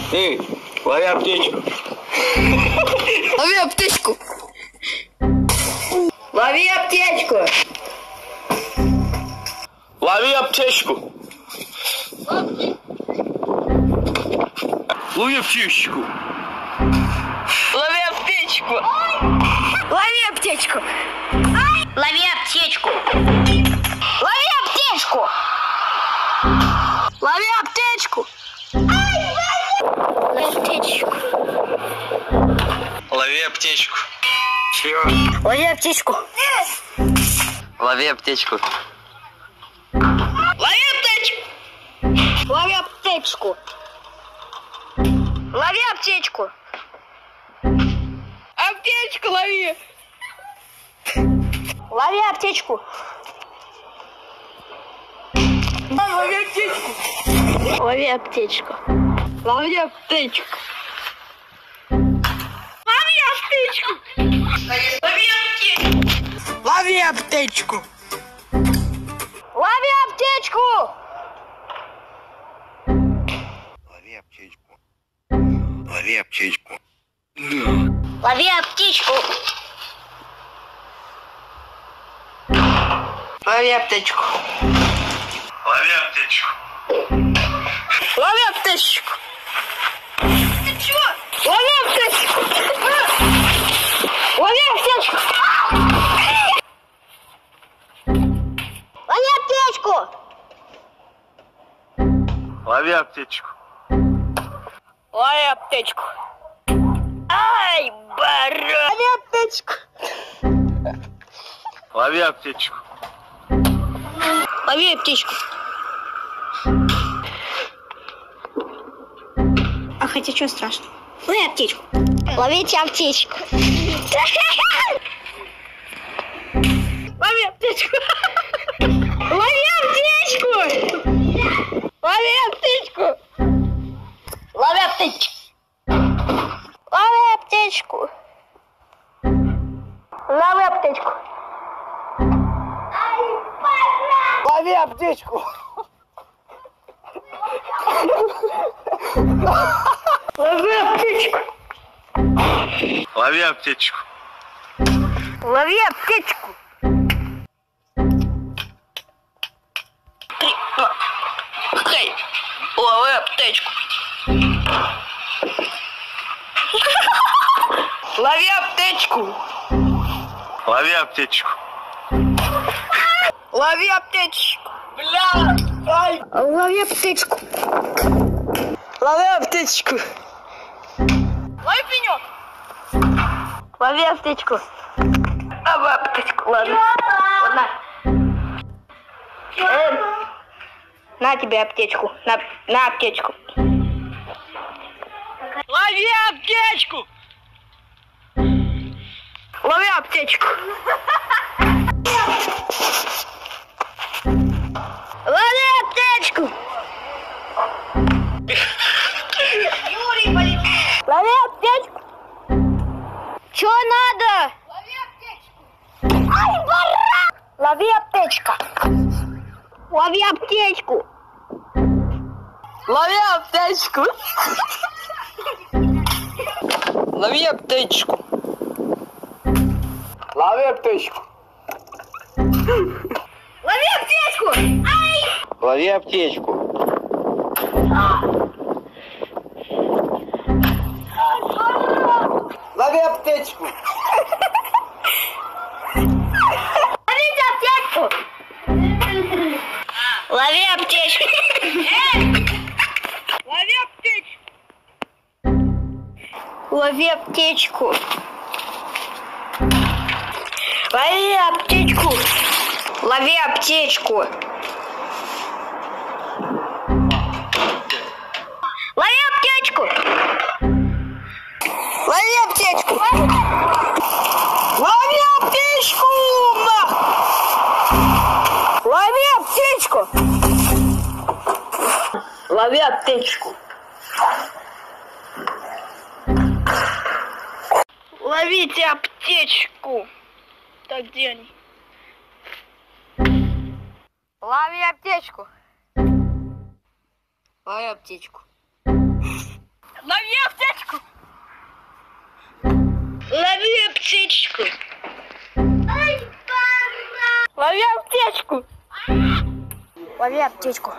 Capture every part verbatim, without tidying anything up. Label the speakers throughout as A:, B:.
A: Эй, лови аптечку.
B: Лови аптечку.
C: Лови аптечку.
A: Лови аптечку. Лови аптечку.
C: Лови аптечку. Лови аптечку. Лови аптечку. Лови аптечку. Лови аптечку. Лови аптечку.
A: Лови аптечку. Чего?
C: Лови аптечку.
A: Лови аптечку.
C: Лови аптечку. Лови аптечку. Лови аптечку.
B: Аптечку лови.
C: Лови аптечку.
B: Лови аптечку.
C: Лови аптечку.
B: Лови аптечку.
C: Лови аптечку. Лови аптечку.
B: Лови аптечку.
C: Лови аптечку.
A: Лови аптечку. Лови аптечку.
C: Лови аптечку.
B: Лови аптечку.
A: Лови аптечку.
C: Лови аптечку. Ты чего? Лови аптечку. Лови аптечку. Лови аптечку.
A: Лови аптечку.
C: Лови аптечку. Ай, баран. Лови аптечку.
A: Лови аптечку.
C: Лови аптечку. А хотя что страшно? Лови аптечку. Ловите аптечку. Лови аптечку. Лови аптечку. Лови аптечку. Лови аптечку. Лови аптечку. Лови аптечку.
B: Лови аптечку.
C: Лови аптечку.
A: Лови аптечку.
C: Лови аптечку.
B: Хей, лови аптечку. Лови аптечку.
A: Лови аптечку.
B: Лови аптечку. Бля. Ай.
C: Лови аптечку.
B: Лови аптечку.
C: Лови пенек. Лови аптечку.
B: Лови аптечку.
C: Ладно. Ладно. Э, на тебе аптечку. На, на аптечку.
B: Лови аптечку. Лови аптечку.
C: Лови аптечку. Юрий, полетел. Лови аптечку. Чё надо? Лови аптечку. Ай, баран! Лови аптечку. Лови аптечку.
B: Лови аптечку. Лови аптечку. Лови аптечку.
C: Лови аптечку. Ай!
A: Лови аптечку.
B: Лови аптечку.
C: Ловите аптечку. Лови аптечку.
B: Лови аптечку.
C: Лови аптечку. Лови аптечку. Лови аптечку. Лови аптечку.
B: Лови аптечку. Лови аптечку.
C: Лови аптечку.
B: Лови аптечку. Ловите аптечку. Так, где они?
C: Лови аптечку.
B: Лови аптечку. Лови аптечку. Лови аптечку. Лови аптечку.
C: Лови аптечку.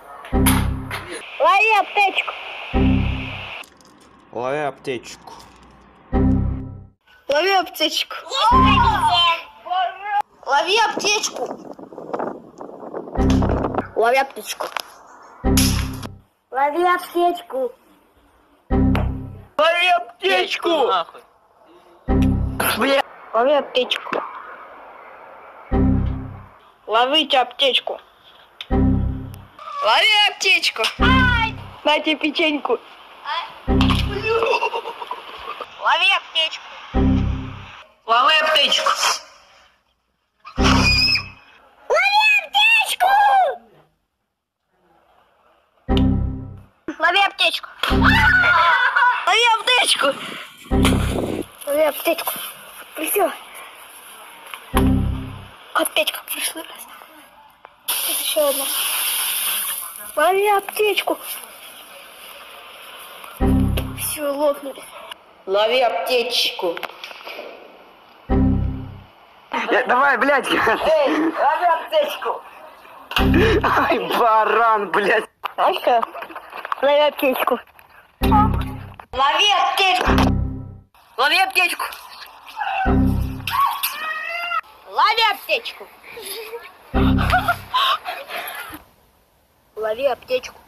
C: Лови аптечку.
D: Лови аптечку.
B: Лови аптечку. Лови аптечку.
C: Лови аптечку. Лови аптечку.
A: Лови аптечку! Нахуй. Бля.
B: Лови аптечку. Ловите аптечку. Лови аптечку. Дайте печеньку. Лови аптечку. Лови аптечку.
C: Лови аптечку. Лови аптечку.
B: Лови аптечку.
C: Лови аптечку. Все. Аптечка в прошлый раз. Еще одна. Лови аптечку. Все, лопнули.
B: Лови аптечку.
A: Я- давай, блядь.
B: Эй, лови аптечку.
A: Ай, баран, блядь.
C: Ашка, лови аптечку.
B: Лови аптечку. Лови аптечку.
C: Лови аптечку. Лови аптечку.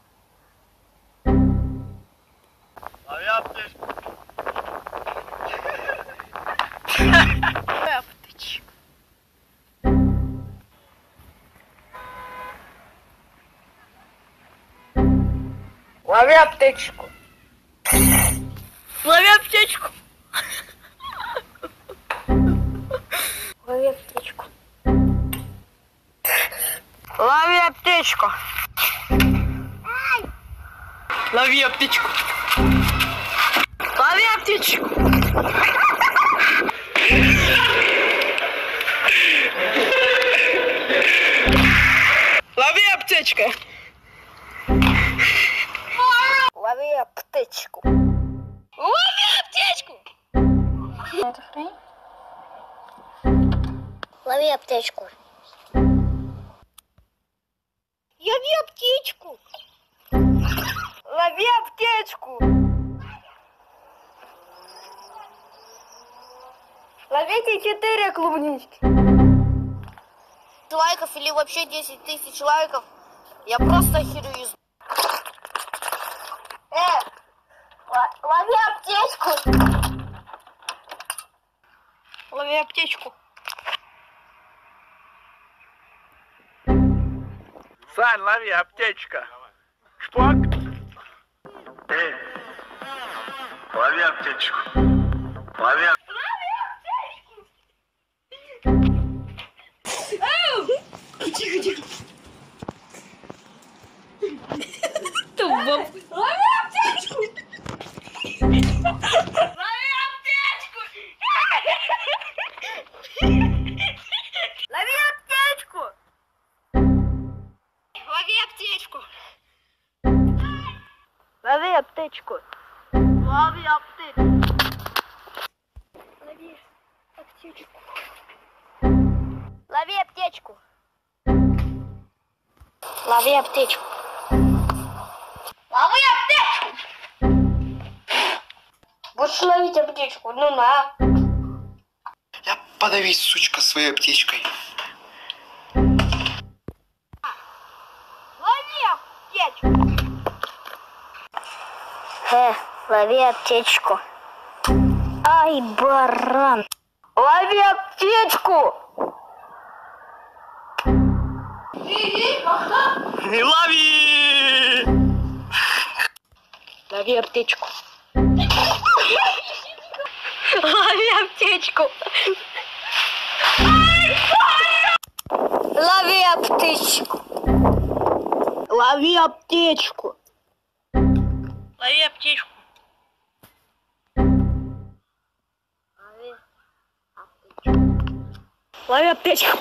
A: Лови аптечку.
B: Аптечку. Лови аптечку. Лови аптечку.
C: Лови аптечку.
B: Лови аптечку. Лови аптечку. Лови аптечку. Лови аптечку.
C: Лови аптечку.
B: Лови аптечку.
C: Это хрень? Лови аптечку.
B: Лови аптечку. Лови аптечку. Ловите четыре клубнички.
C: Лайков или вообще десять тысяч лайков. Я просто охерюсь. Э, лови аптечку.
B: Лови аптечку.
A: Сань, лови аптечка. Шпок. Эй. Лови аптечку. Лови аптечку.
B: Тихо, тихо.
C: Лови аптечку.
B: Лови аптечку. Лови аптечку. Лови аптечку.
C: Лови аптечку.
B: Лови аптечку.
C: Лови аптечку. Лови аптечку. Лови аптечку.
B: Лови аптечку.
C: Будешь ловить аптечку? Ну на.
D: Я подавись, сучка, своей аптечкой.
B: Лови аптечку.
C: Э, лови аптечку. Ай, баран.
B: Лови аптечку.
A: Не лови!
C: Лови аптечку.
B: Лови аптечку.
C: Лови аптечку.
B: Лови аптечку. Лови аптечку.
C: Лови аптечку.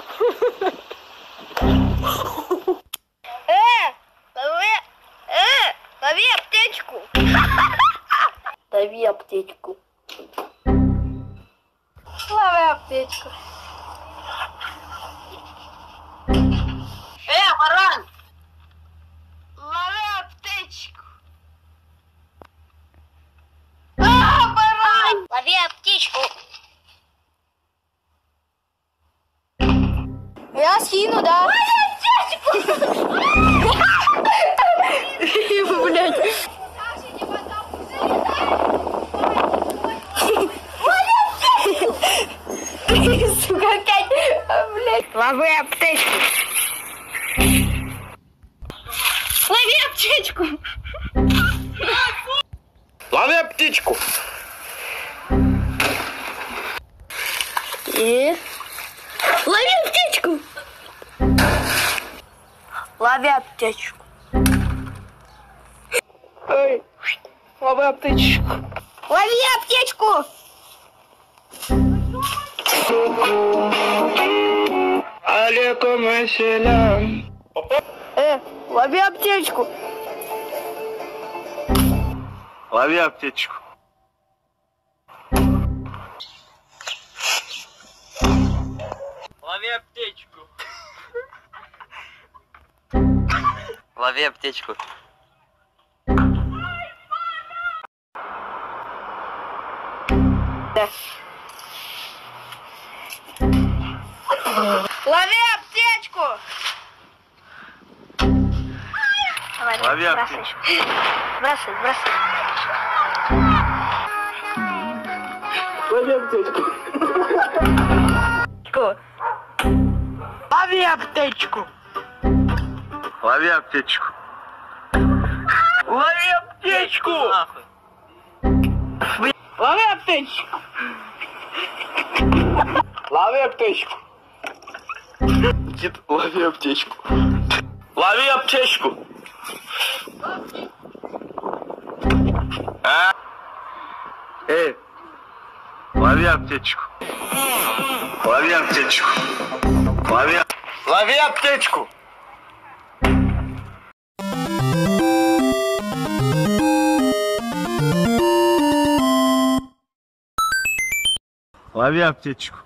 B: Э, лови, э, лови аптечку. Лови аптечку. Лови аптечку. Э, баран! Лови аптечку. А, баран!
C: Лови аптечку.
B: Я скину, да? Лови аптечку! Блядь. Сука, опять, блядь. Лови аптечку. Лови аптечку.
A: Лови аптечку.
B: И? Лови аптечку. Лови аптечку. Эй, лови аптечку. Лови аптечку.
A: Алейкум ассалям.
B: Э, лови аптечку.
A: Лови аптечку. Лови аптечку. Лови аптечку.
B: Лови аптечку. Давай,
A: Лови
B: бросай.
A: аптечку.
B: Бросай, бросай.
A: Лови аптечку.
B: Лови аптечку.
A: Лови аптечку. Лови аптечку.
B: Лови аптечку.
A: Лови аптечку. Дед, лови аптечку. Лови аптечку. А? Эй, лови аптечку. Лови аптечку. Лови, лови аптечку. Лови аптечку.